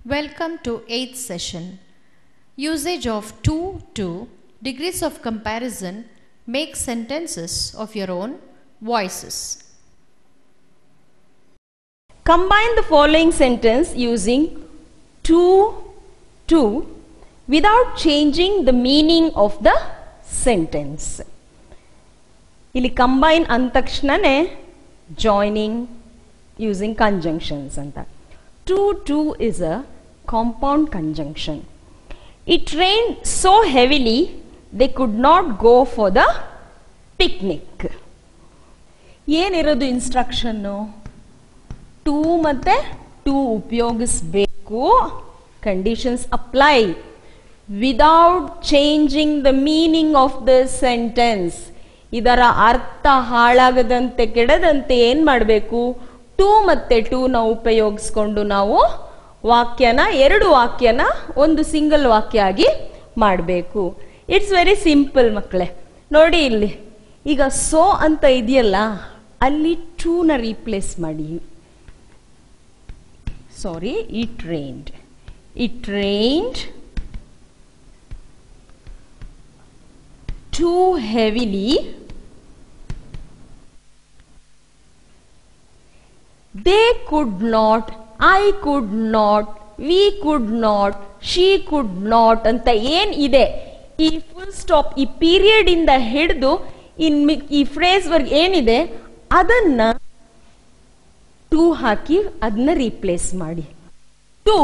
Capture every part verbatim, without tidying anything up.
Welcome to eighth session. Usage of two, two, degrees of comparison, make sentences of your own voices. Combine the following sentence using two, two without changing the meaning of the sentence. ಇಲ್ಲಿ combine ಅಂದ ತಕ್ಷಣನೇ joining using conjunctions ಅಂತ. Two, two is a compound conjunction. It rained so heavily they could not go for the picnic. ಏನಿರೋದು instruction? Too ಮತ್ತೆ to ಉಪಯೋಗಿಸಬೇಕು, conditions apply without changing the meaning of the sentence. ಇದರ ಅರ್ಥ ಹಾಳಾಗದಂತೆ ಕೆಡದಂತೆ ಏನ್ ಮಾಡಬೇಕು? ಟೂ ಮತ್ತೆ ಟೂ ನ ಉಪಯೋಗಿಸ್ಕೊಂಡು ನಾವು ವಾಕ್ಯನ ಎರಡು ವಾಕ್ಯನ ಒಂದು ಸಿಂಗಲ್ ವಾಕ್ಯ ಆಗಿ ಮಾಡಬೇಕು. ಇಟ್ಸ್ ವೆರಿ ಸಿಂಪಲ್ ಮಕ್ಕಳೇ. ನೋಡಿ ಇಲ್ಲಿ ಈಗ ಸೋ ಅಂತ ಇದೆಯಲ್ಲ, ಅಲ್ಲಿ ಟೂ ನ ರೀಪ್ಲೇಸ್ ಮಾಡಿ. Sorry, it rained it rained too heavily they could not, I could not, we could not, she could not ಅಂತ ಏನ್ ಇದೆ, ಈ ಫುಲ್ ಸ್ಟಾಪ್ ಈ ಪೀರಿಯಡ್ ಇಂದ ಹಿಡಿದು ಇನ್ ಈ ಫ್ರೇಸ್ ವರ್ಗ್ ಏನಿದೆ ಅದನ್ನ ಟು ಹಾಕಿ ಅದನ್ನ ರೀಪ್ಲೇಸ್ ಮಾಡಿ. To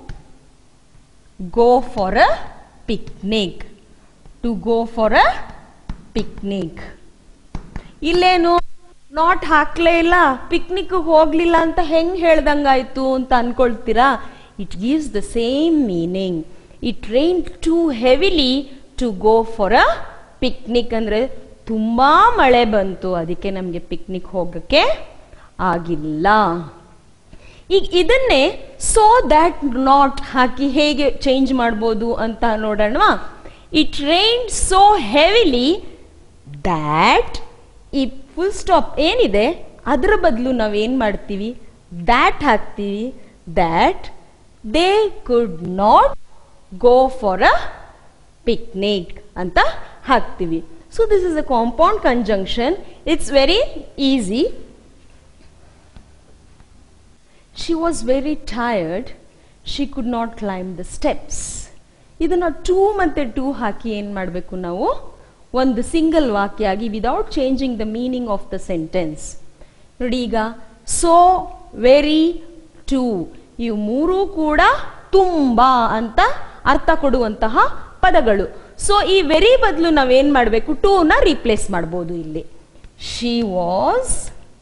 go for a picnic, to go for a picnic. ಇಲ್ಲೇನು ನಾಟ್ ಹಾಕ್ಲೇ ಇಲ್ಲ, ಪಿಕ್ನಿಕ್ ಹೋಗ್ಲಿಲ್ಲ ಅಂತ ಹೆಂಗ್ ಹೇಳ್ದಂಗಾಯ್ತು ಅಂತ ಅನ್ಕೊಳ್ತೀರಾ? It gives the same meaning. It rain too heavily to go for a picnic ಅಂದ್ರೆ ತುಂಬಾ ಮಳೆ ಬಂತು, ಅದಕ್ಕೆ ನಮ್ಗೆ ಪಿಕ್ನಿಕ್ ಹೋಗಕ್ಕೆ ಆಗಿಲ್ಲ. ಈಗ ಇದನ್ನೇ ಸೋ ದ್ಯಾಟ್ ನಾಟ್ ಹಾಕಿ ಹೇಗೆ ಚೇಂಜ್ ಮಾಡ್ಬೋದು ಅಂತ ನೋಡೋಣ. It rain so heavily that, ಈ ಫುಲ್ ಸ್ಟಾಪ್ ಏನಿದೆ ಅದರ ಬದಲು ನಾವೇನ್ ಮಾಡ್ತೀವಿ? ದ್ಯಾಟ್ ಹಾಕ್ತೀವಿ. That they could not go for a picnic ಅಂತ ಹಾಕ್ತೀವಿ. So this is a compound conjunction. It's very easy. She was very tired, she could not climb the steps. ಇದನ್ನ ಟೂ ಮತ್ತೆ ಟೂ ಹಾಕಿ ಏನ್ ಮಾಡಬೇಕು ನಾವು? ಒಂದು ಸಿಂಗಲ್ ವಾಕ್ಯ ಆಗಿ without changing the meaning of the sentence. ನೋಡಿ ಈಗ ಸೋ, ವೆರಿ, ಟೂ ಇವು ಮೂರೂ ಕೂಡ ತುಂಬಾ ಅಂತ ಅರ್ಥ ಕೊಡುವಂತಹ ಪದಗಳು. ಸೊ ಈ ವೆರಿ ಬದಲು ನಾವೇನ್ ಮಾಡಬೇಕು? ಟೂ ನ ರೀಪ್ಲೇಸ್ ಮಾಡಬಹುದು ಇಲ್ಲಿ. She was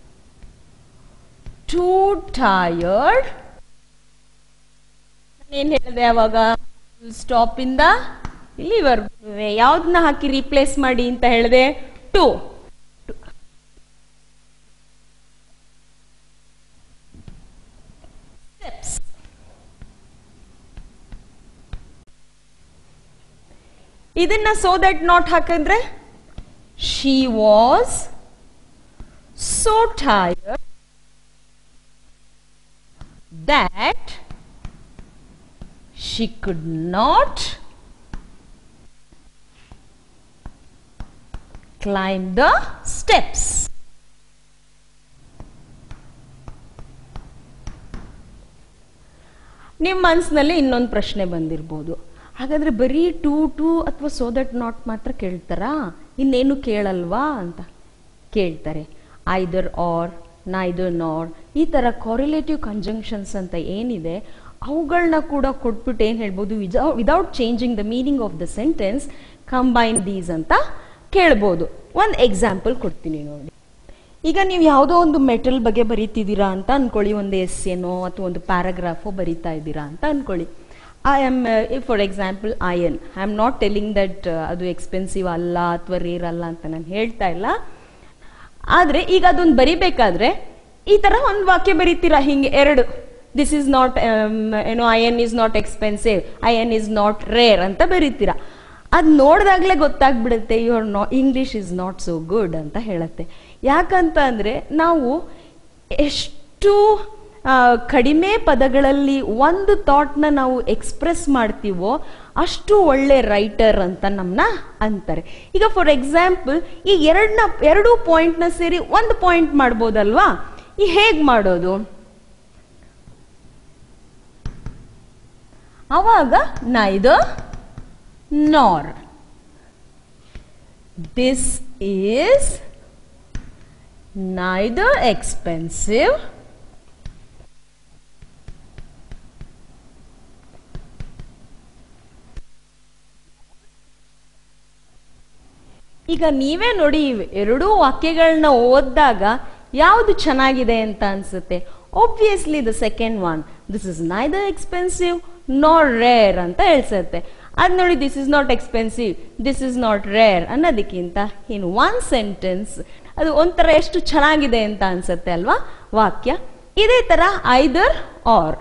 too tired. ಏನ್ ಹೇಳಿದೆ ಅವಾಗ? ಸ್ಟಾಪ್ ಇಂದ ಇಲ್ಲಿವರೆಗೂ ಯಾವ್ದನ್ನ ಹಾಕಿ ರೀಪ್ಲೇಸ್ ಮಾಡಿ ಅಂತ ಹೇಳಿದೆ? ಟು. ಸ್ಟೆಪ್ಸ್. ಇದನ್ನ ಸೋ ದಟ್ ನಾಟ್ ಹಾಕಿದ್ರೆ she was so tired that she could not climb the steps. ನಿಮ್ಮ ಮನಸ್ಸಿನಲ್ಲಿ ಇನ್ನೊಂದು ಪ್ರಶ್ನೆ ಬಂದಿರಬಹುದು, ಹಾಗಾದ್ರೆ ಬರೀ ಟೂ ಟೂ ಅಥವಾ ಸೋ ದಟ್ ನಾಟ್ ಮಾತ್ರ ಕೇಳ್ತಾರಾ, ಇನ್ನೇನು ಕೇಳಲ್ವಾ ಅಂತ. ಕೇಳ್ತಾರೆ. ಐದರ್ ಆರ್, ನೈದರ್ ನಾರ್, ಈ ತರ ಕಾರಿಲೇಟಿವ್ ಕಂಜಂಕ್ಷನ್ಸ್ ಅಂತ ಏನಿದೆ ಅವುಗಳನ್ನ ಕೂಡ ಕೊಟ್ಬಿಟ್ಟು ಏನ್ ಹೇಳ್ಬೋದು? Without changing the meaning of the sentence combine these ಅಂತ ಕೇಳ್ಬೋದು. ಒಂದು ಎಕ್ಸಾಂಪಲ್ ಕೊಡ್ತೀನಿ ನೋಡಿ. ಈಗ ನೀವು ಯಾವುದೋ ಒಂದು ಮೆಟಲ್ ಬಗ್ಗೆ ಬರೀತಿದ್ದೀರಾ ಅಂತ ಅನ್ಕೊಳ್ಳಿ, ಒಂದು ಎಸ್ ಏನೋ ಅಥವಾ ಒಂದು ಪ್ಯಾರಾಗ್ರಾಫೋ ಬರೀತಾ ಇದ್ದೀರಾ ಅಂತ ಅನ್ಕೊಳ್ಳಿ. I am for example iron. I am not telling that ಅದು ಎಕ್ಸ್ಪೆನ್ಸಿವ್ ಅಲ್ಲ ಅಥವಾ ರೇರ್ ಅಲ್ಲ ಅಂತ ನಾನು ಹೇಳ್ತಾ ಇಲ್ಲ. ಆದ್ರೆ ಈಗ ಅದೊಂದು ಬರಿಬೇಕಾದ್ರೆ ಈ ತರ ಒಂದು ವಾಕ್ಯ ಬರೀತೀರಾ, ಹಿಂಗೆ ಎರಡು. ದಿಸ್ ಇಸ್ ನಾಟ್ ಏನೋ iron is not expensive, iron is not rare ಅಂತ ಬರೀತೀರಾ. ಅದು ನೋಡಿದಾಗಲೇ ಗೊತ್ತಾಗ್ಬಿಡುತ್ತೆ ಯುವರ್ ನಾ English is not so good ಅಂತ ಹೇಳುತ್ತೆ. ಯಾಕಂತ ಅಂದರೆ ನಾವು ಎಷ್ಟು ಕಡಿಮೆ ಪದಗಳಲ್ಲಿ ಒಂದು ಥಾಟ್ನ ನಾವು ಎಕ್ಸ್ಪ್ರೆಸ್ ಮಾಡ್ತೀವೋ ಅಷ್ಟು ಒಳ್ಳೆ ರೈಟರ್ ಅಂತ ನಮ್ಮನ್ನ ಅಂತಾರೆ. ಈಗ ಫಾರ್ ಎಕ್ಸಾಂಪಲ್ ಈ ಎರಡನ್ನ ಎರಡು ಪಾಯಿಂಟ್ನ ಸೇರಿ ಒಂದು ಪಾಯಿಂಟ್ ಮಾಡ್ಬೋದಲ್ವಾ? ಈ ಹೇಗ್ ಮಾಡೋದು? ಅವಾಗ neither nor. This is neither expensive ಈಗ ನೀವೇ ನೋಡಿ ಎರಡೂ ವಾಕ್ಯಗಳನ್ನ ಓದಿದಾಗ ಯಾವುದು ಚೆನ್ನಾಗಿದೆ ಅಂತ ಅನ್ಸುತ್ತೆ? Obviously the second one. This is neither expensive nor rare ಅಂತ ಹೇಳ್ಸುತ್ತೆ. ಅದ್ ನೋಡಿ, this is not expensive, this is not rare ಅನ್ನೋದಕ್ಕಿಂತ ಇನ್ ಒನ್ ಸೆಂಟೆನ್ಸ್ ಅದು ಒಂಥರ ಎಷ್ಟು ಚೆನ್ನಾಗಿದೆ ಅಂತ ಅನ್ಸುತ್ತೆ ಅಲ್ವಾ ವಾಕ್ಯ? ಇದೇ ತರ ಐದರ್ ಆರ್.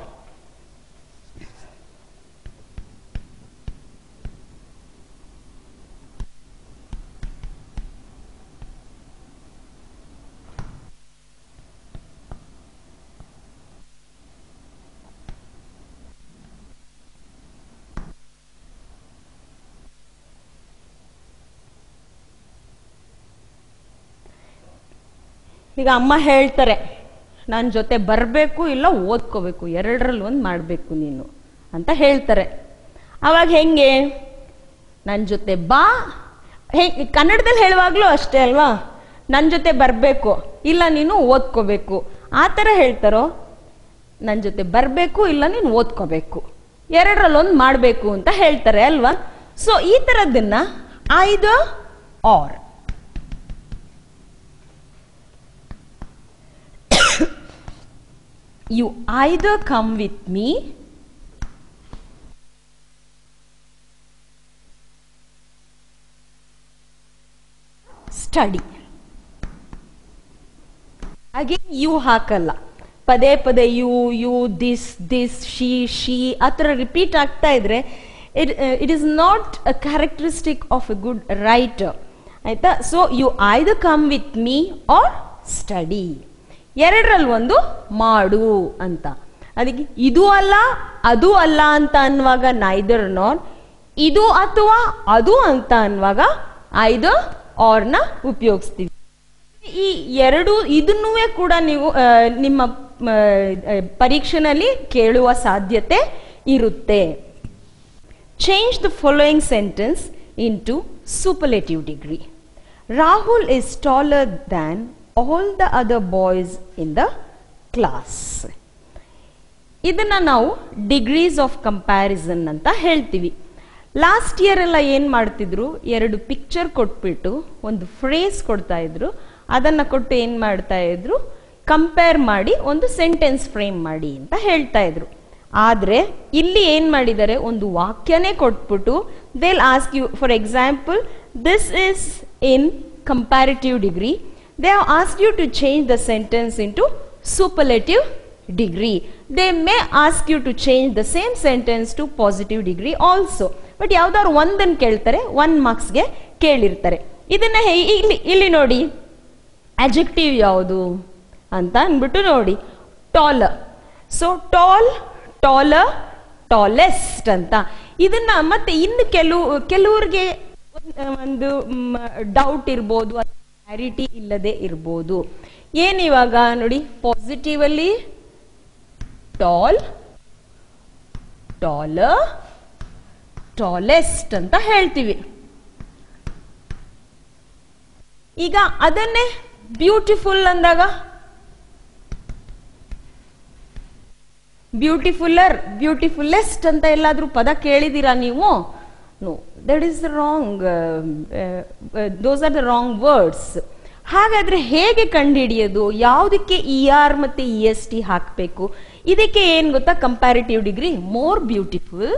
ಈಗ ಅಮ್ಮ ಹೇಳ್ತಾರೆ, ನನ್ನ ಜೊತೆ ಬರಬೇಕು ಇಲ್ಲ ಓದ್ಕೋಬೇಕು, ಎರಡರಲ್ಲಿ ಒಂದು ಮಾಡಬೇಕು ನೀನು ಅಂತ ಹೇಳ್ತಾರೆ. ಅವಾಗ ಹೆಂಗೆ? ನನ್ನ ಜೊತೆ ಬಾ, ಹೆಂಗೆ ಕನ್ನಡದಲ್ಲಿ ಹೇಳುವಾಗ್ಲೂ ಅಷ್ಟೇ ಅಲ್ವಾ? ನನ್ನ ಜೊತೆ ಬರಬೇಕು ಇಲ್ಲ ನೀನು ಓದ್ಕೋಬೇಕು ಆ ಥರ ಹೇಳ್ತಾರೋ? ನನ್ನ ಜೊತೆ ಬರಬೇಕು ಇಲ್ಲ ನೀನು ಓದ್ಕೋಬೇಕು, ಎರಡರಲ್ಲಿ ಒಂದು ಮಾಡಬೇಕು ಅಂತ ಹೇಳ್ತಾರೆ ಅಲ್ವಾ? ಸೊ ಈ ಥರದ್ದನ್ನ either or. You either come with me study. Again you ಹಾಕಲ್ಲ, ಪದೇ ಪದೇ you you this this she she ಆ ಥರ ರಿಪೀಟ್ ಆಗ್ತಾ ಇದ್ರೆ it it is not a characteristic of a good writer. ಆಯ್ತಾ? So you either come with me or study, ಎರಡರಲ್ಲಿ ಒಂದು ಮಾಡು ಅಂತ. ಅದಕ್ಕೆ ಇದು ಅಲ್ಲ ಅದು ಅಲ್ಲ ಅಂತ ಅನ್ನುವಾಗ ನೈದರ್ ನಾರ್, ಇದು ಅಥವಾ ಅದು ಅಂತ ಅನ್ನುವಾಗ ಐದರ್ ಆರ್ನ ಉಪಯೋಗಿಸ್ತೀವಿ. ಈ ಎರಡು ಇದನ್ನೂ ಕೂಡ ನೀವು ನಿಮ್ಮ ಪರೀಕ್ಷೆನಲ್ಲಿ ಕೇಳುವ ಸಾಧ್ಯತೆ ಇರುತ್ತೆ. Change the following sentence into superlative degree. Rahul is taller than all the other boys in the class. ಇದನ್ನ ನಾವು ಡಿಗ್ರೀಸ್ ಆಫ್ ಕಂಪ್ಯಾರಿಸನ್ ಅಂತ ಹೇಳ್ತೀವಿ. ಲಾಸ್ಟ್ ಇಯರ್ ಎಲ್ಲ ಏನ್ ಮಾಡ್ತಿದ್ರು, ಎರಡು ಪಿಕ್ಚರ್ ಕೊಟ್ಬಿಟ್ಟು ಒಂದು ಫ್ರೇಸ್ ಕೊಡ್ತಾ ಇದ್ರು, ಅದನ್ನ ಕೊಟ್ಟು ಏನ್ ಮಾಡ್ತಾ ಇದ್ರು, ಕಂಪೇರ್ ಮಾಡಿ ಒಂದು ಸೆಂಟೆನ್ಸ್ ಫ್ರೇಮ್ ಮಾಡಿ ಅಂತ ಹೇಳ್ತಾ ಇದ್ರು. ಆದ್ರೆ ಇಲ್ಲಿ ಏನ್ ಮಾಡಿದ್ದಾರೆ, ಒಂದು ವಾಕ್ಯನೇ ಕೊಟ್ಬಿಟ್ಟು they will ask you, for example this is in comparative degree. They have asked you to change the sentence into superlative degree. They may ask you to change the same sentence to positive degree also. But ಯಾವ್ದಾದ್ರು ಒಂದನ್ನು ಕೇಳ್ತಾರೆ, one ಮಾರ್ಕ್ಸ್ಗೆ ಕೇಳಿರ್ತಾರೆ. ಇದನ್ನ ಇಲ್ಲಿ ಇಲ್ಲಿ ನೋಡಿ, adjective ಯಾವುದು ಅಂತ ಅಂದ್ಬಿಟ್ಟು ನೋಡಿ, taller. So tall, taller, tallest ಅಂತ. ಇದನ್ನ ಮತ್ತೆ ಇನ್ನು ಕೆಲವು ಕೆಲವ್ರಿಗೆ ಒಂದು ಡೌಟ್ ಇರ್ಬೋದು, ಕ್ಲಾರಿಟಿ ಇಲ್ಲದೆ ಇರ್ಬೋದು. ಏನ್ ಇವಾಗ ನೋಡಿ, ಪಾಸಿಟಿವ್ ಅಲ್ಲಿ ಟಾಲ್, ಟಾಲರ್, ಟಾಲೆಸ್ಟ್ ಅಂತ ಹೇಳ್ತೀವಿ. ಈಗ ಅದನ್ನೇ ಬ್ಯೂಟಿಫುಲ್ ಅಂದಾಗ ಬ್ಯೂಟಿಫುಲ್ಲರ್, ಬ್ಯೂಟಿಫುಲ್ಲೆಸ್ಟ್ ಅಂತ ಎಲ್ಲಾದ್ರೂ ಪದ ಕೇಳಿದೀರಾ ನೀವು? No, that is the wrong, uh, uh, uh, those are the wrong words. ಹಾಗಾದ್ರೆ ಹೇಗೆ ಕಂಡುಹಿಡಿಯೋದು, ಯಾವುದಕ್ಕೆ ಇ ಆರ್ ಮತ್ತೆ ಇ ಎಸ್ ಟಿ ಹಾಕಬೇಕು? ಇದಕ್ಕೆ ಏನ್ ಗೊತ್ತಾ, comparative degree more beautiful,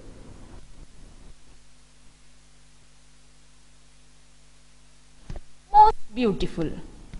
most beautiful.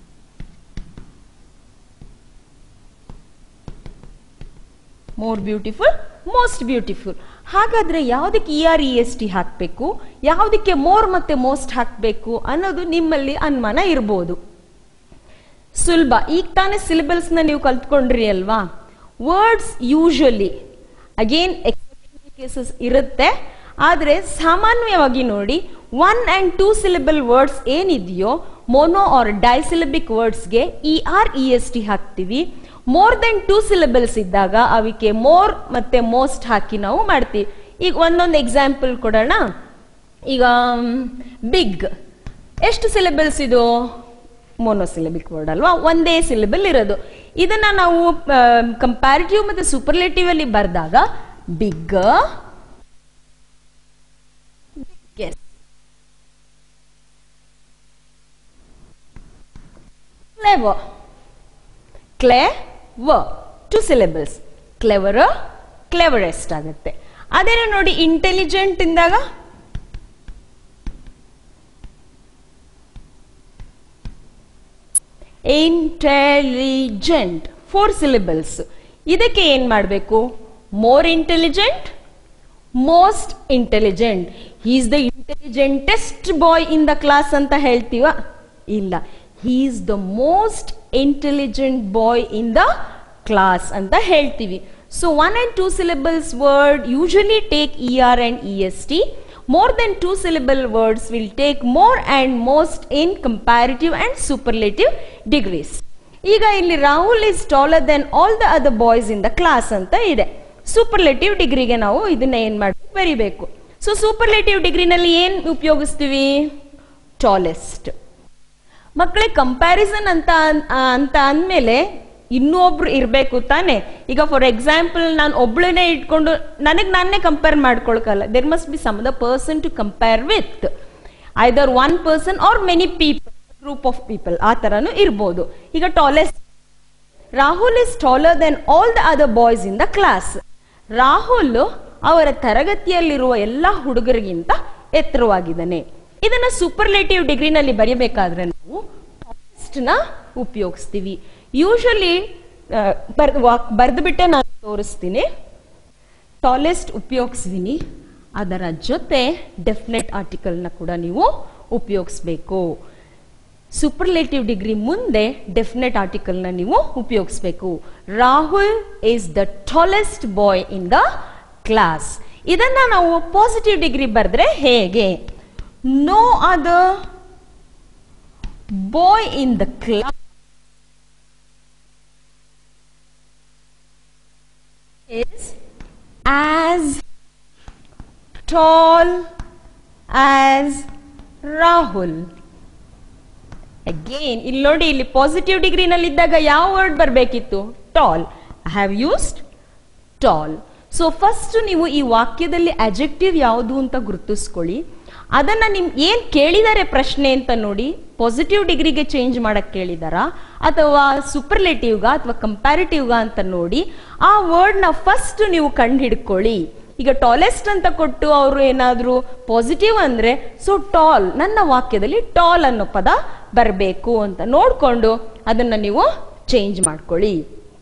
More beautiful, most beautiful. ಹಾಗಾದ್ರೆ ಯಾವುದಕ್ಕೆ E R E S T ಹಾಕಬೇಕು, ಯಾವುದಕ್ಕೆ ಮೋರ್ ಮತ್ತೆ ಮೋಸ್ಟ್ ಹಾಕಬೇಕು ಅನ್ನೋದು ನಿಮ್ಮಲ್ಲಿ ಅನುಮಾನ ಇರಬಹುದು. ಸುಲಭ. ಈಗ ತಾನೇ ಸಿಲೆಬಲ್ಸ್ ನ ನೀವು ಕಲ್ತ್ಕೊಂಡ್ರಿ ಅಲ್ವಾ? Words usually again exceptional cases ಇರುತ್ತೆ, ಆದರೆ ಸಾಮಾನ್ಯವಾಗಿ ನೋಡಿ one and two syllable words ಏನಿದೆಯೋ ಮೊನೋ ಆರ್ ಡೈಸಿಲೆಬಿಕ್ ವರ್ಡ್ಸ್ಗೆ E R E S T ಹಾಕ್ತೀವಿ. ಮೋರ್ ದೆನ್ ಟೂ ಸಿಲೆಬಲ್ಸ್ ಇದ್ದಾಗ ಅವಕ್ಕೆ ಮೋರ್ ಮತ್ತೆ ಮೋಸ್ಟ್ ಹಾಕಿ ನಾವು ಮಾಡ್ತೀವಿ. ಈಗ ಒಂದೊಂದು ಎಕ್ಸಾಂಪಲ್ ಕೊಡೋಣ. ಈಗ ಬಿಗ್ ಎಷ್ಟು ಸಿಲೆಬಲ್ಸ್ ಇದು? ಮೊನೋಸಿಲೆಬಿಕ್ ವರ್ಡ್ ಅಲ್ವಾ, ಒಂದೇ ಸಿಲೆಬಲ್ ಇರೋದು. ಇದನ್ನ ನಾವು ಕಂಪ್ಯಾರಿಟಿವ್ ಮತ್ತೆ ಸೂಪರ್ಲೇಟಿವ್ ಅಲ್ಲಿ ಬರೆದಾಗ big, clever, clever two syllables, clever cleverest ಆಗುತ್ತೆ. ಅದೇನೋ ನೋಡಿ ಇಂಟೆಲಿಜೆಂಟ್ ಇಂದಾಗ ಇಂಟೆಲಿಜೆಂಟ್, ಫೋರ್ ಸಿಲೆಬಲ್ಸ್. ಇದಕ್ಕೆ ಏನ್ ಮಾಡಬೇಕು? More intelligent, most intelligent. He is the intelligentest boy in the class ಅಂತ ಹೇಳ್ತೀವ? ಇಲ್ಲ, he is the most intelligent boy in the class ಅಂತ ಹೇಳ್ತೀವಿ. So one and two syllables word usually take E R and E S T. More than two syllable words will take more and most in comparative and superlative degrees. ಈಗ ಇಲ್ಲಿ Rahul is taller than all the other boys in the class ಅಂತ ಇದೆ. Superlative ಡಿಗ್ರಿಗೆ ನಾವು ಇದನ್ನ ಏನ್ ಮಾಡಬೇಕು? ಬರಿಬೇಕು. ಸೊ ಸೂಪರ್ಲೇಟಿವ್ ಡಿಗ್ರಿನಲ್ಲಿ ಏನ್ ಉಪಯೋಗಿಸ್ತೀವಿ? ಟಾಲೆಸ್ಟ್. ಮಕ್ಕಳೇ, ಕಂಪ್ಯಾರಿಸನ್ ಅಂತ ಅಂತ ಅಂದ್ಮೇಲೆ ಇನ್ನೊಬ್ರು ಇರಬೇಕು ತಾನೆ. ಈಗ ಫಾರ್ ಎಕ್ಸಾಂಪಲ್ ನಾನು ಒಬ್ಳನ್ನೇ ಇಟ್ಕೊಂಡು ನನಗೆ ನಾನೇ ಕಂಪೇರ್ ಮಾಡ್ಕೊಳಕಲ್ಲ. There must be some the person to compare with, either one person or many people, group of people, ಆ ತರನು ಇರ್ಬೋದು. ಈಗ tallest, Rahul is taller than all the other boys in the class. Rahul ಅವರ ತರಗತಿಯಲ್ಲಿರುವ ಎಲ್ಲ ಹುಡುಗರಿಗಿಂತ ಎತ್ತರವಾಗಿದ್ದಾನೆ. ಇದನ್ನ ಸೂಪರ್ಲೇಟಿವ್ ಡಿಗ್ರಿನಲ್ಲಿ ಬರೆಯಬೇಕಾದ್ರೆ ನಾವು ಟಾಲೆಸ್ಟ್ ನ ಉಪಯೋಗಿಸ್ತೀವಿ. ಯೂಶಲಿ ಬರೆದು ಬಿಟ್ಟೆ ನಾನು ತೋರಿಸ್ತೀನಿ. ಟಾಲೆಸ್ಟ್ ಉಪಯೋಗಿಸ್ತೀನಿ, ಅದರ ಜೊತೆ ಡೆಫಿನೆಟ್ ಆರ್ಟಿಕಲ್ನ ಕೂಡ ನೀವು ಉಪಯೋಗಿಸ್ಬೇಕು. ಸೂಪರ್ಲೇಟಿವ್ ಡಿಗ್ರಿ ಮುಂದೆ ಡೆಫಿನೆಟ್ ಆರ್ಟಿಕಲ್ನ ನೀವು ಉಪಯೋಗಿಸ್ಬೇಕು. Rahul is the tallest boy in the class. ಇದನ್ನ ನಾವು ಪಾಸಿಟಿವ್ ಡಿಗ್ರಿ ಬರೆದ್ರೆ ಹೇಗೆ? No other boy in the class is as tall as Rahul. Again, ಇಲ್ಲಿ ನೋಡಿ, ಇಲ್ಲಿ ಪಾಸಿಟಿವ್ ಡಿಗ್ರಿನಲ್ಲಿ ಇದ್ದಾಗ ಯಾವ ವರ್ಡ್ ಬರಬೇಕಿತ್ತು? Tall. I have used tall. So first ನೀವು ಈ ವಾಕ್ಯದಲ್ಲಿ ಅಡ್ಜೆಕ್ಟಿವ್ ಯಾವುದು ಅಂತ ಗುರುತಿಸ್ಕೊಳ್ಳಿ. ಅದನ್ನ ನಿಮ್ ಏನ್ ಕೇಳಿದ್ದಾರೆ ಪ್ರಶ್ನೆ ಅಂತ ನೋಡಿ, ಪಾಸಿಟಿವ್ ಡಿಗ್ರಿಗೆ ಚೇಂಜ್ ಮಾಡಕ್ ಕೇಳಿದಾರಾ ಅಥವಾ ಸೂಪರ್ಲೇಟಿವ್ಗ ಅಥವಾ ಕಂಪ್ಯಾರಿಟಿವ್ಗ ಅಂತ ನೋಡಿ ಆ ವರ್ಡ್ ನ ಫಸ್ಟ್ ನೀವು ಕಂಡು ಹಿಡ್ಕೊಳ್ಳಿ. ಈಗ ಟಾಲೆಸ್ಟ್ ಅಂತ ಕೊಟ್ಟು ಅವರು ಏನಾದ್ರು ಪಾಸಿಟಿವ್ ಅಂದ್ರೆ ಸೊ ಟಾಲ್, ನನ್ನ ವಾಕ್ಯದಲ್ಲಿ ಟಾಲ್ ಅನ್ನೋ ಪದ ಬರಬೇಕು ಅಂತ ನೋಡ್ಕೊಂಡು ಅದನ್ನ ನೀವು ಚೇಂಜ್ ಮಾಡ್ಕೊಳ್ಳಿ.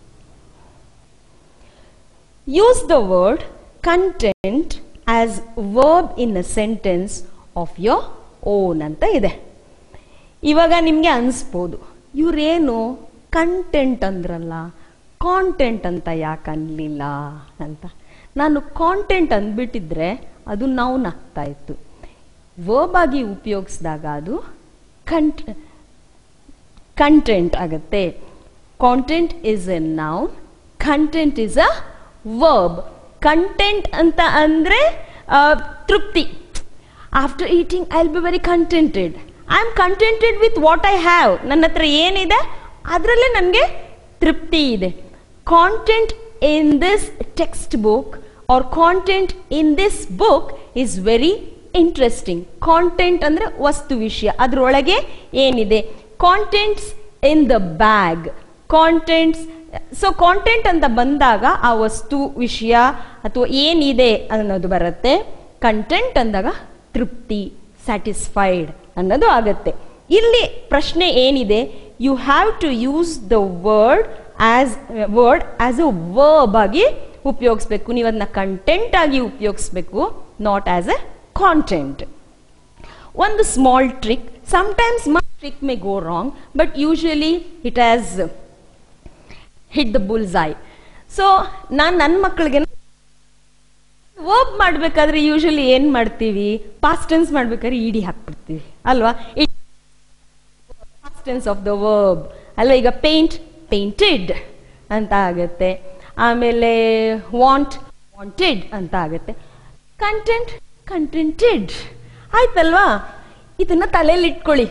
Use the word content as verb in a sentence of your own ಅಂತ ಇದೆ. ಇವಾಗ ನಿಮ್ಗೆ ಅನ್ಸ್ಬೋದು, ಇವ್ರೇನು ಕಂಟೆಂಟ್ ಅಂದ್ರಲ್ಲ, ಕಾಂಟೆಂಟ್ ಅಂತ ಯಾಕೆ ಅನ್ಲಿಲ್ಲ ಅಂತ. ನಾನು ಕಾಂಟೆಂಟ್ ಅಂದ್ಬಿಟ್ಟಿದ್ರೆ ಅದು ನೌನ್ ಆಗ್ತಾ ಇತ್ತು. ವರ್ಬ್ ಆಗಿ ಉಪಯೋಗಿಸಿದಾಗ ಅದು ಕಂಟ್ ಕಂಟೆಂಟ್ ಆಗುತ್ತೆ. Content is a noun, content is a verb. Content ಅಂತ ಅಂದ್ರೆ ತೃಪ್ತಿ. After eating I will be very contented. I am contented with what I have. ನನ್ನ ಹತ್ರ ಏನಿದೆ ಅದರಲ್ಲೇ ನನಗೆ ತೃಪ್ತಿ ಇದೆ. Content in this text book or content in this book is very interesting. Content ಅಂದ್ರೆ ವಸ್ತು ವಿಷಯ, ಅದರೊಳಗೆ ಏನಿದೆ. Contents in the bag, contents. So content ಅಂತ ಬಂದಾಗ ಆ ವಸ್ತು ವಿಷಯ ಅಥವಾ ಏನಿದೆ ಅನ್ನೋದು ಬರುತ್ತೆ. ಕಂಟೆಂಟ್ ಅಂದಾಗ ತೃಪ್ತಿ, ಸ್ಯಾಟಿಸ್ಫೈಡ್ ಅನ್ನೋದು ಆಗತ್ತೆ. ಇಲ್ಲಿ ಪ್ರಶ್ನೆ ಏನಿದೆ, you have to use the word as word as a verb ಆಗಿ ಉಪಯೋಗಿಸ್ಬೇಕು. ನೀವು ಅದನ್ನ ಕಂಟೆಂಟ್ ಆಗಿ ಉಪಯೋಗಿಸ್ಬೇಕು, ನಾಟ್ ಆಸ್ ಎ ಕಾಂಟೆಂಟ್. ಒಂದು small trick, sometimes my trick may go wrong, but usually it has hit the bullseye. So ನಾನು ನನ್ನ ಮಕ್ಕಳಿಗೆ ವರ್ಬ್ ಮಾಡ್ಬೇಕಾದ್ರೆ ಯೂಶಲಿ ಏನ್ ಮಾಡ್ತೀವಿ, ಪಾಸ್ಟ್ ಟೆನ್ಸ್ ಮಾಡ್ಬೇಕಾದ್ರೆ ಇಡಿ ಹಾಕ್ಬಿಡ್ತೀವಿ ಅಲ್ವಾ, past tense of the verb ಅಲ್ವಾ. ಈಗ ಪೇಂಟ್ ಪೇಂಟೆಡ್ ಅಂತ ಆಗತ್ತೆ, ಆಮೇಲೆ ವಾಂಟ್ ವಾಂಟೆಡ್ ಅಂತ ಆಗತ್ತೆ, ಕಂಟೆಂಟ್ ಕಂಟೆಂಟೆಡ್ ಆಯ್ತಲ್ವಾ. ಇದನ್ನ ತಲೆಯಲ್ಲಿ ಇಟ್ಕೊಳ್ಳಿ.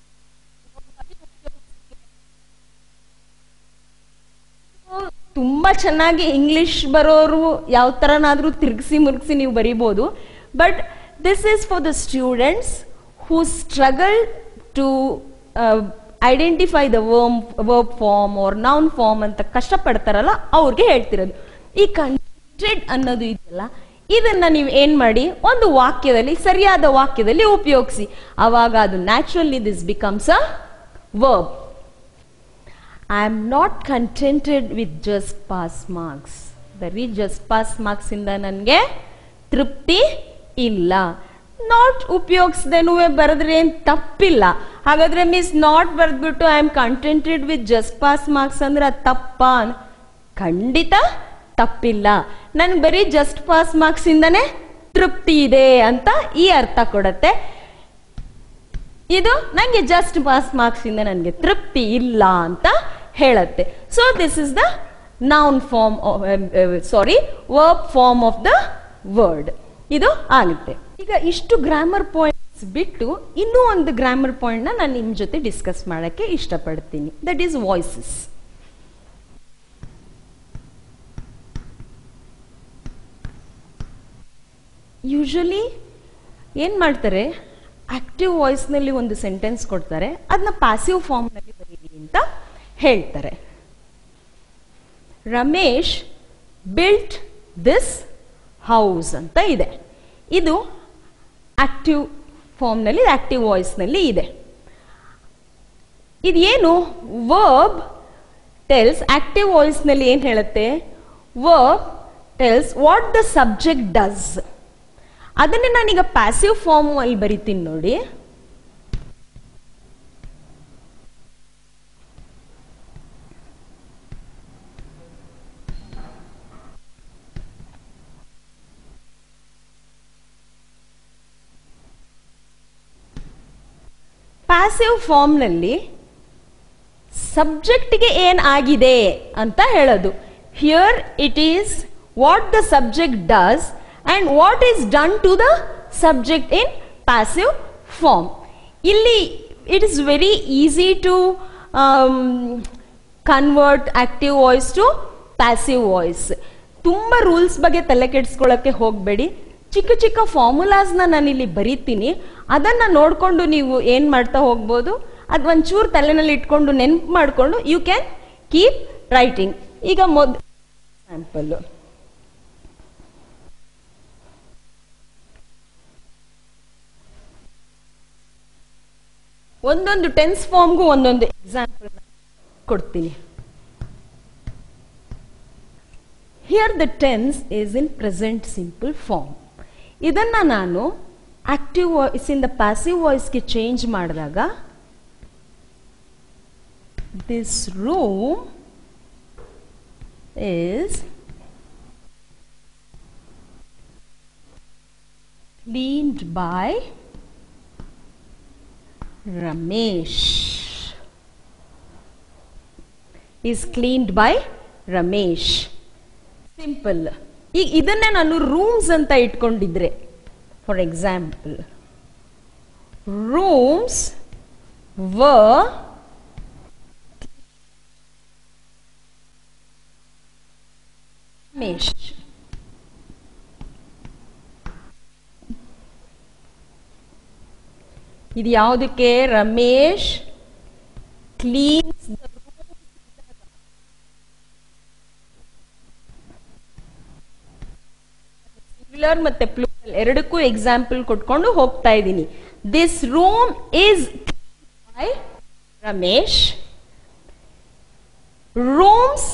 ತುಂಬಾ ಚೆನ್ನಾಗಿ ಇಂಗ್ಲಿಷ್ ಬರೋರು ಯಾವ ತರನಾದ್ರೂ ತಿರ್ಗಿಸಿ ಮುರುಗಿಸಿ ನೀವು ಬರೀಬಹುದು. But this is for the students who struggle to identify the worm verb form or noun form ಅಂತ ಕಷ್ಟಪಡ್ತಾರಲ್ಲ ಅವ್ರಿಗೆ ಹೇಳ್ತಿರೋದು. ಈ ಕಂಟೆಂಟೆಡ್ ಅನ್ನೋದು ಇದೆಯಲ್ಲ, ಇದನ್ನ ನೀವು ಏನ್ ಮಾಡಿ ಒಂದು ವಾಕ್ಯದಲ್ಲಿ, ಸರಿಯಾದ ವಾಕ್ಯದಲ್ಲಿ ಉಪಯೋಗಿಸಿ. ಅವಾಗ ಅದು naturally this becomes a verb. I am not contented with just pass marks. ಬರೀ just pass marks ಇಂದ ನನಗೆ ತೃಪ್ತಿ ಇಲ್ಲ. ನಾಟ್ ಉಪಯೋಗಿಸದೇನು ಬರೆದ್ರೆ ಏನ್ ತಪ್ಪಿಲ್ಲ. ಹಾಗಾದ್ರೆ ಮಿಸ್ ನಾಟ್ ಬರೆದ್ಬಿಟ್ಟು I am contented with just pass marks ಅಂದ್ರೆ ಅದು ತಪ್ಪಾ? ಖಂಡಿತ ತಪ್ಪಿಲ್ಲ. ನನ್ಗೆ ಬರೀ ಜಸ್ಟ್ ಪಾಸ್ ಮಾರ್ಕ್ಸ್ ಇಂದನೇ ತೃಪ್ತಿ ಇದೆ ಅಂತ ಈ ಅರ್ಥ ಕೊಡತ್ತೆ. ಇದು ನಂಗೆ ಜಸ್ಟ್ ಪಾಸ್ ಮಾರ್ಕ್ಸ್ ಇಂದ ನನಗೆ ತೃಪ್ತಿ ಇಲ್ಲ ಅಂತ ಹೇಳತ್ತೆ. So this is the noun form, sorry verb form of the word ಇದು ಆಗುತ್ತೆ. ಈಗ ಇಷ್ಟು ಗ್ರಾಮರ್ ಪಾಯಿಂಟ್ಸ್ ಬಿಟ್ಟು ಇನ್ನೂ ಒಂದು ಗ್ರಾಮರ್ ಪಾಯಿಂಟ್ ನ ನಾನು ನಿಮ್ ಜೊತೆ ಡಿಸ್ಕಸ್ ಮಾಡಕ್ಕೆ ಇಷ್ಟಪಡ್ತೀನಿ. That is voices. ಯೂಶಲಿ ಏನ್ ಮಾಡ್ತಾರೆ, ಆಕ್ಟಿವ್ ವಾಯ್ಸ್ ನಲ್ಲಿ ಒಂದು ಸೆಂಟೆನ್ಸ್ ಕೊಡ್ತಾರೆ, ಅದನ್ನ ಪ್ಯಾಸಿವ್ ಫಾರ್ಮ್ ನಲ್ಲಿ ಬರೀರಿ ಅಂತ ಹೇಳ್ತಾರೆ. ರಮೇಶ್ ಬಿಲ್ಟ್ ದಿಸ್ ಹೌಸ್ ಅಂತ ಇದೆ. ಇದು ಆಕ್ಟಿವ್ ಫಾರ್ಮ್ ನಲ್ಲಿ, ಆಕ್ಟಿವ್ ವಾಯ್ಸ್ ನಲ್ಲಿ ಇದೆ. ಇದೇನು ವರ್ಬ್ ಟೆಲ್ಸ್, ಆಕ್ಟಿವ್ ವಾಯ್ಸ್ ನಲ್ಲಿ ಏನ್ ಹೇಳುತ್ತೆ, verb tells what the subject does. ಅದನ್ನೇ ನಾನೀಗ ಪ್ಯಾಸಿವ್ ಫಾರ್ಮ್ ಅಲ್ಲಿ ಬರೀತೀನಿ ನೋಡಿ. ಪ್ಯಾಸಿವ್ ಫಾರ್ಮ್ ನಲ್ಲಿ ಸಬ್ಜೆಕ್ಟ್ಗೆ ಏನ್ ಆಗಿದೆ ಅಂತ ಹೇಳೋದು. Here it is what the subject does and what is done to the subject in passive form. Illi it is very easy to um, convert active voice to passive voice. ತುಂಬಾ rules ಬಗ್ಗೆ ತಲೆ ಕೆಡಿಸ್ಕೊಳ್ಳಕ್ಕೆ ಹೋಗಬೇಡಿ. ಚಿಕ್ಕ ಚಿಕ್ಕ formulas ನ ನಾನು ಇಲ್ಲಿ ಬರೀತೀನಿ, ಅದನ್ನ ನೋಡ್ಕೊಂಡು ನೀವು ಏನ್ ಮಾಡ್ತಾ ಹೋಗ್ಬೋದು, ಅದ್ ಒಂಚೂರು ತಲೆನಲ್ಲಿ ಇಟ್ಕೊಂಡು ನೆನ್ಪು ಮಾಡ್ಕೊಂಡು ಯು ಕ್ಯಾನ್ ಕೀಪ್ ರೈಟಿಂಗ್. ಈಗ ಮೊದ್ ಎಕ್ಸಾಂಪಲ್, ಒಂದೊಂದು ಟೆನ್ಸ್ ಫಾರ್ಮ್ಗೂ ಒಂದೊಂದು ಎಕ್ಸಾಂಪಲ್ ಕೊಡ್ತೀನಿ. Here the tense is in present simple form. ಇದನ್ನ ನಾನು ಆಕ್ಟಿವ್ ವಾಯ್ಸ್ ಇಂದ ಪ್ಯಾಸಿವ್ ವಾಯ್ಸ್ಗೆ ಚೇಂಜ್ ಮಾಡಿದಾಗ this room is cleaned by Ramesh. Is cleaned by Ramesh. Simple. ಈಗ ಇದನ್ನೇ ನಾನು ರೂಮ್ಸ್ ಅಂತ ಇಟ್ಕೊಂಡಿದ್ರೆ, for example rooms were Ramesh. ಇದು ಯಾವುದಕ್ಕೆ, Ramesh cleans the room. Singular ಮತ್ತೆ ಪ್ಲೂರಲ್ ಎರಡಕ್ಕೂ ಎಕ್ಸಾಂಪಲ್ ಕೊಟ್ಕೊಂಡು ಹೋಗ್ತಾ ಇದ್ದೀನಿ. This room is by Ramesh. Rooms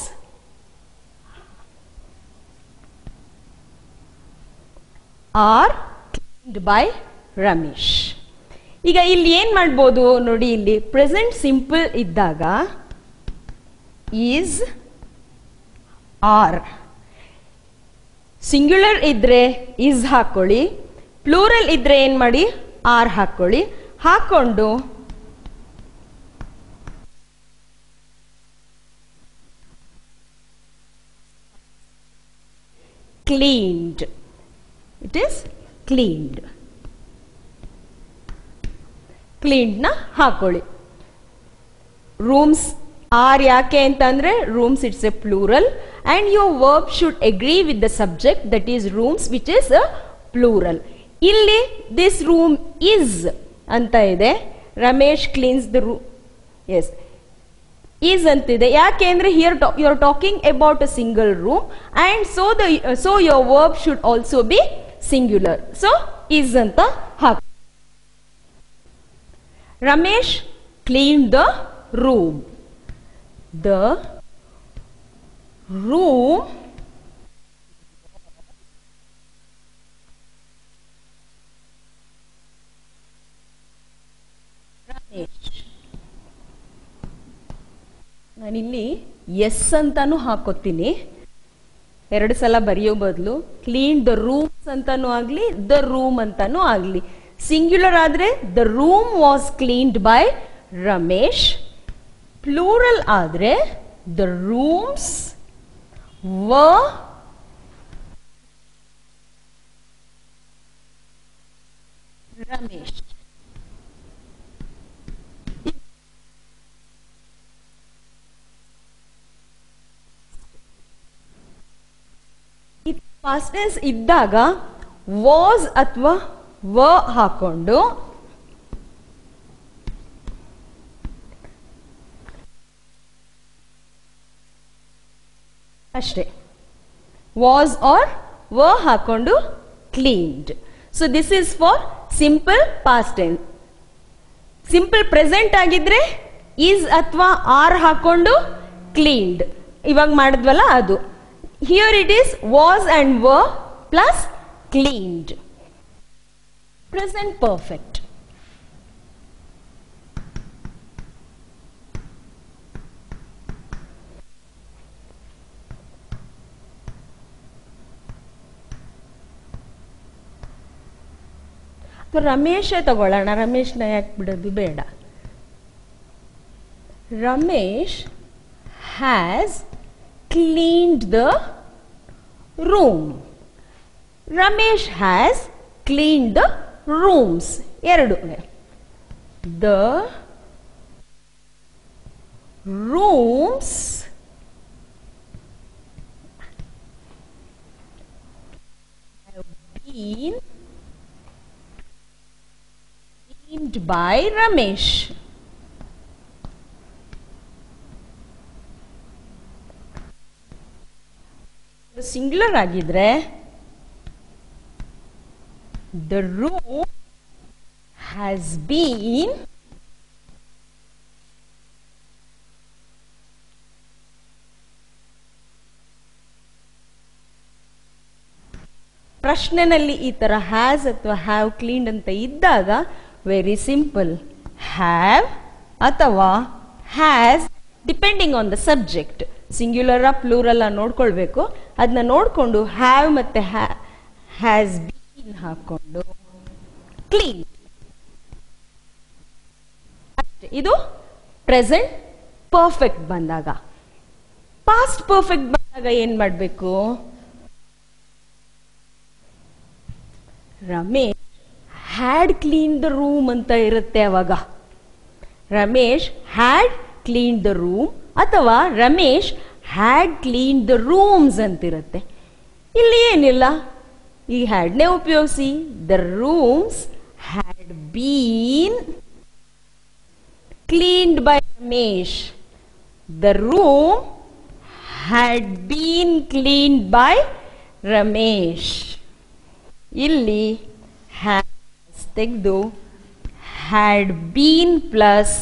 are cleaned by Ramesh. ಈಗ ಇಲ್ಲಿ ಏನ್ ಮಾಡ್ಬೋದು ನೋಡಿ, ಇಲ್ಲಿ ಪ್ರೆಸೆಂಟ್ ಸಿಂಪಲ್ ಇದ್ದಾಗ ಈಸ್, ಆರ್. ಸಿಂಗ್ಯುಲರ್ ಇದ್ರೆ ಇಸ್ ಹಾಕೊಳ್ಳಿ, ಪ್ಲೂರಲ್ ಇದ್ರೆ ಏನ್ ಮಾಡಿ ಆರ್ ಹಾಕೊಳ್ಳಿ. ಹಾಕೊಂಡು cleaned. It is cleaned. cleaned ನ ಹಾಕೊಳ್ಳಿ. ರೂಮ್ಸ್ ಆರ್ ಯಾಕೆ ಅಂತಂದ್ರೆ rooms it's a plural and your verb should agree with the subject that is rooms which is a plural. ಇಲ್ಲಿ ದಿಸ್ ರೂಮ್ ಇಸ್ ಅಂತ ಇದೆ. Ramesh cleans the room. S, is ಅಂತಿದೆ. ಯಾಕೆ ಅಂದ್ರೆ here you are talking about a single room and so the so your verb should also be singular. So is ಅಂತ ಹಾಕಿ. Ramesh clean the room. The room Ramesh. ನಾನಿಲ್ಲಿ S ಅಂತಾನು ಹಾಕೋತೀನಿ, ಎರಡು ಸಲ ಬರೆಯೋ ಬದಲು ಕ್ಲೀನ್ ದ ರೂಮ್ಸ್ ಅಂತಾನು ಆಗ್ಲಿ ದ ರೂಮ್ ಅಂತಾನು ಆಗ್ಲಿ. ಸಿಂಗ್ಯುಲರ್ ಆದ್ರೆ the room was cleaned by Ramesh. Plural ಆದ್ರೆ the rooms were Ramesh. Past tense ಇದ್ದಾಗ ವಾಸ್ ಅಥವಾ ವ ಹಾಕೊಂಡು ಅಷ್ಟೇ, ವಾಸ್ ಆರ್ ವ ಹಾಕೊಂಡು cleaned. So this is for simple past tense. Simple present ಆಗಿದ್ರೆ ಈಸ್ ಅಥವಾ ಆರ್ ಹಾಕೊಂಡು ಕ್ಲೀನ್ಡ್, ಇವಾಗ ಮಾಡಿದ್ವಲ್ಲ ಅದು. Here it is was and were plus cleaned. Present perfect. Ramesh ತಗೊಳ್ಳೋಣ. ರಮೇಶ್ನ ಯಾಕೆ ಬಿಡೋದು ಬೇಡ. Ramesh has cleaned the room. Ramesh has cleaned the rooms. ಎರಡು. The rooms have been cleaned by Ramesh. Singular ಆಗಿದ್ರೆ ದ ರೂಮ್ ಹ್ಯಾಸ್ ಬೀನ್ ಪ್ರಶ್ನೆನಲ್ಲಿ ಈ ತರ has ಅಥವಾ ಹ್ಯಾವ್ ಕ್ಲೀನ್ಡ್ ಅಂತ ಇದ್ದಾಗ ವೆರಿ ಸಿಂಪಲ್, ಹ್ಯಾವ್ ಅಥವಾ has depending on the subject. Singular plural ನೋಡ್ಕೊಳ್ಬೇಕು. ಅದನ್ನ ನೋಡ್ಕೊಂಡು ಹ್ಯಾವ್ ಮತ್ತೆ ಹ್ಯಾಸ್ ಬೀನ್ ಹಾಕೊಂಡು ಕ್ಲೀನ್. ಅಷ್ಟೇ. ಇದು ಪ್ರೆಸೆಂಟ್ ಪರ್ಫೆಕ್ಟ್ ಬಂದಾಗ. ಪಾಸ್ಟ್ ಪರ್ಫೆಕ್ಟ್ ಬಂದಾಗ ಏನ್ ಮಾಡ್ಬೇಕು? Ramesh had clean the room ಅಂತ ಇರುತ್ತೆ. ಅವಾಗ Ramesh had clean the room ಅಥವಾ Ramesh had clean the rooms ಅಂತಿರುತ್ತೆ. ಇಲ್ಲಿ ಏನಿಲ್ಲ, ಈ ಹ್ಯಾಡ್ನೇ ಉಪಯೋಗಿಸಿ. The rooms had been cleaned by Ramesh. The room had been cleaned by Ramesh. ಇಲ್ಲಿ ಹ್ಯಾಸ್ ತೆಗೆದು ಹ್ಯಾಡ್ ಬೀನ್ ಪ್ಲಸ್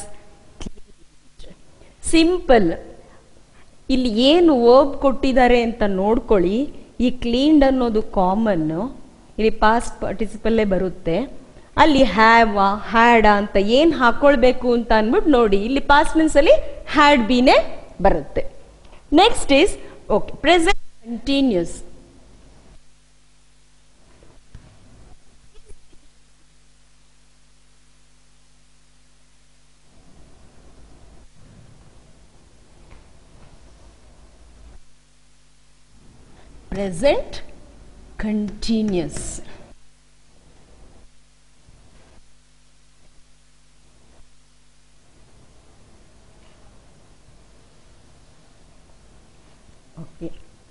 ಸಿಂಪಲ್. ಇಲ್ಲಿ ಏನು ವರ್ಬ್ ಕೊಟ್ಟಿದ್ದಾರೆ ಅಂತ ನೋಡ್ಕೊಳ್ಳಿ. ಈ ಕ್ಲೀನ್ಡ್ ಅನ್ನೋದು ಕಾಮನ್, ಇಲ್ಲಿ ಪಾಸ್ಟ್ ಪಾರ್ಟಿಸಿಪಲ್ಲೇ ಬರುತ್ತೆ. ಅಲ್ಲಿ ಹ್ಯಾವ್ ಹ್ಯಾಡ್ ಅಂತ ಏನ್ ಹಾಕೊಳ್ಬೇಕು ಅಂತ ಅಂದ್ಬಿಟ್ಟು ನೋಡಿ. ಇಲ್ಲಿ ಪಾಸ್ಟ್ ಟೆನ್ಸ್ ಅಲ್ಲಿ ಹ್ಯಾಡ್ ಬೀನೇ ಬರುತ್ತೆ. Next is okay present Continuous. Present continuous. Okay.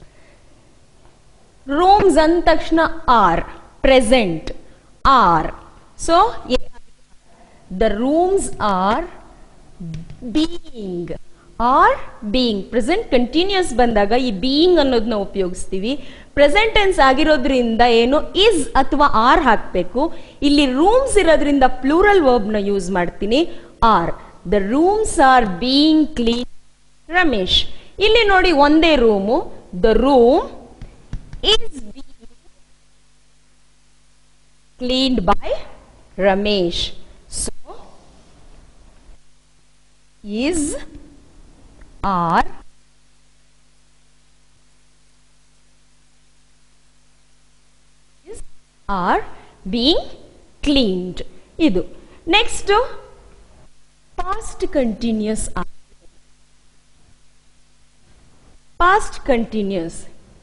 Rooms ಅಂದ ತಕ್ಷಣ are present are. So the rooms are being. Are being. Present continuous ಬಂದಾಗ ಈ ಬೀಯಿಂಗ್ ಅನ್ನೋದನ್ನ ಉಪಯೋಗಿಸ್ತೀವಿ. ಪ್ರೆಸೆಂಟ್ ಟೆನ್ಸ್ ಆಗಿರೋದ್ರಿಂದ ಏನು ಇಸ್ ಅಥವಾ ಆರ್ ಹಾಕಬೇಕು. ಇಲ್ಲಿ ರೂಮ್ಸ್ ಇರೋದ್ರಿಂದ ಪ್ಲೂರಲ್ ವರ್ಬ್ ನ ಯೂಸ್ ಮಾಡ್ತೀನಿ, are. The rooms are being clean Ramesh. ಇಲ್ಲಿ ನೋಡಿ ಒಂದೇ room. The room is being cleaned by Ramesh. So is are are being cleaned. ಇದು next past continuous. Past continuous.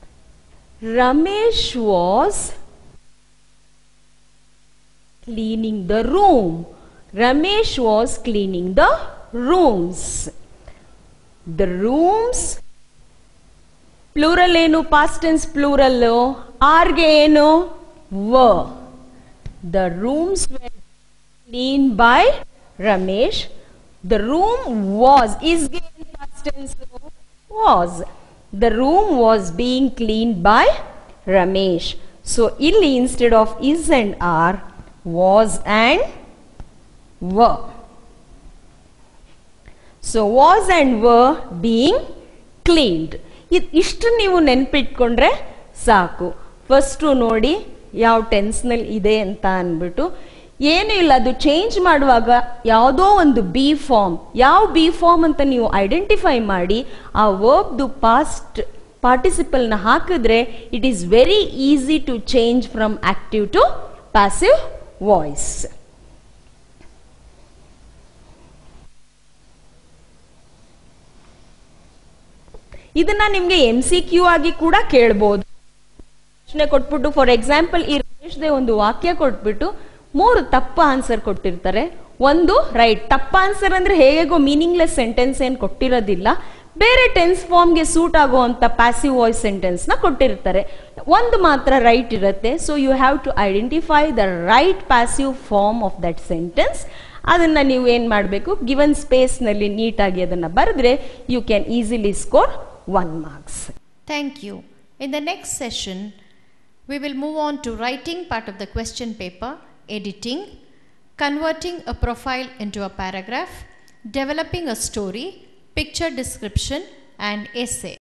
Ramesh was cleaning the room. Ramesh was cleaning the rooms. The rooms plural ಏನು past tense plural are ಗೆ ಏನು were. The rooms were cleaned by Ramesh. The room was is ಗೆ past tense was. The room was being cleaned by Ramesh. So ಇಲ್ಲಿ instead of is and are, was and were. So was and were being cleaned. ಇದು ಇಷ್ಟು ನೀವು ನೆನ್ಪಿಟ್ಕೊಂಡ್ರೆ ಸಾಕು. First ನೋಡಿ ಯಾವ ಟೆನ್ಸ್ನಲ್ಲಿ ಇದೆ ಅಂತ ಅಂದ್ಬಿಟ್ಟು. ಏನೂ ಇಲ್ಲ, ಅದು ಚೇಂಜ್ ಮಾಡುವಾಗ ಯಾವುದೋ ಒಂದು ಬಿ ಫಾರ್ಮ್, ಯಾವ ಬಿ ಫಾರ್ಮ್ ಅಂತ ನೀವು ಐಡೆಂಟಿಫೈ ಮಾಡಿ ಆ ವರ್ಬ್ದು ಪಾಸ್ಟ್ ಪಾರ್ಟಿಸಿಪಲ್ನ ಹಾಕಿದ್ರೆ it is very easy to change from active to passive voice. ಇದನ್ನ ನಿಮ್ಗೆ ಎಂ ಸಿ ಕ್ಯೂ ಆಗಿ ಕೂಡ ಕೇಳಬಹುದು. ಪ್ರಶ್ನೆ ಕೊಟ್ಬಿಟ್ಟು ಫಾರ್ ಎಕ್ಸಾಂಪಲ್ ಈ ರಮೇಶ್ದೇ ಒಂದು ವಾಕ್ಯ ಕೊಟ್ಬಿಟ್ಟು ಮೂರು ತಪ್ಪ ಆನ್ಸರ್ ಕೊಟ್ಟಿರ್ತಾರೆ, ಒಂದು ರೈಟ್. ತಪ್ಪ ಆನ್ಸರ್ ಅಂದ್ರೆ ಹೇಗೋ ಮೀನಿಂಗ್ಲೆಸ್ ಸೆಂಟೆನ್ಸ್ ಏನ್ ಕೊಟ್ಟಿರೋದಿಲ್ಲ, ಬೇರೆ ಟೆನ್ಸ್ ಫಾರ್ಮ್ಗೆ ಸೂಟ್ ಆಗುವಂತ ಪ್ಯಾಸಿವ್ ವಾಯ್ಸ್ ಸೆಂಟೆನ್ಸ್ ನ ಕೊಟ್ಟಿರ್ತಾರೆ. ಒಂದು ಮಾತ್ರ ರೈಟ್ ಇರುತ್ತೆ. So you have to identify the right passive form of that sentence. ಅದನ್ನ ನೀವು ಏನ್ ಮಾಡಬೇಕು, ಗಿವನ್ ಸ್ಪೇಸ್ ನಲ್ಲಿ ನೀಟಾಗಿ ಅದನ್ನ ಬರೆದ್ರೆ you can easily score one marks. Thank you. In the next session, we will move on to writing part of the question paper, editing, converting a profile into a paragraph, developing a story, picture description and essay.